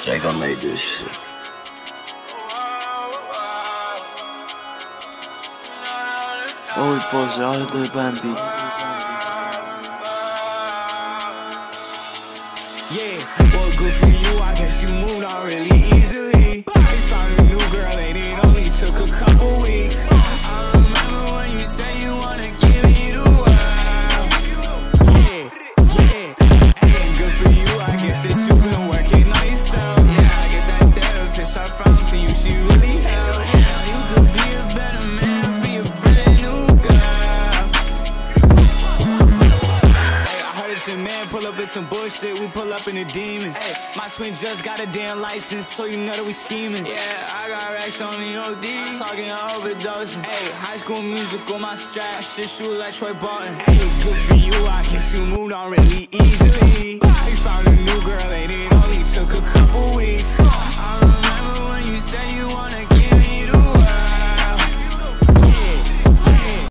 Jago made this shit. Oj Boże, ale to bębi. Yeah, well good for you, I guess you moved on really easily. You found a new girl and it only took a couple weeks. I remember when you said you wanna give me the world. Yeah, hey, good for you, I guess that you been working on yourself. Yeah, I guess that therapist I found for you, she really helped. Yeah, you could be a better man, be a brand new girl. Hey, I heard it's a man, pull up with some bullshit, we pull up in a demon. Hey, my twin just got a damn license, so you know that we scheming. Yeah, I got racks on the OD, talking overdosing. Hey, high school musical, my strap, shit shoot like Troy Barton. Hey, good for you, I guess you moved on really easily.